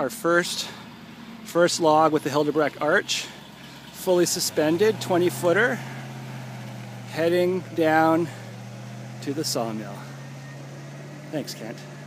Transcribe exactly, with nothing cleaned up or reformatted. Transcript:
Our first, first log with the Hildebrecht arch, fully suspended, twenty footer, heading down to the sawmill. Thanks, Kent.